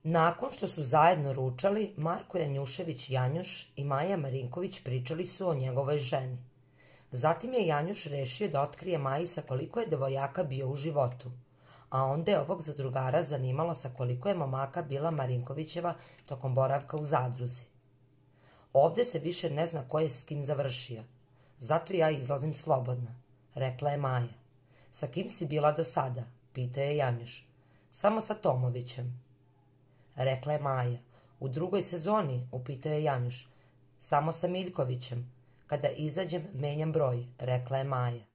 Nakon što su zajedno ručali, Marko Janjušević Janjuš i Maja Marinković pričali su o njegovoj ženi. Zatim je Janjuš rešio da otkrije Maji sa koliko je devojaka bio u životu, a onda je ovog zadrugara zanimalo sa koliko je momaka bila Marinkovićeva tokom boravka u zadruzi. Ovde se više ne zna ko je s kim završio, zato ja izlazim slobodna, rekla je Maja. Sa kim si bila do sada, pitao je Janjuš. Samo sa Tomovićem, rekla je Maja. U drugoj sezoni, upitao je Janjuš. Samo sa Miljkovićem. Kada izađem, menjam broj, rekla je Maja.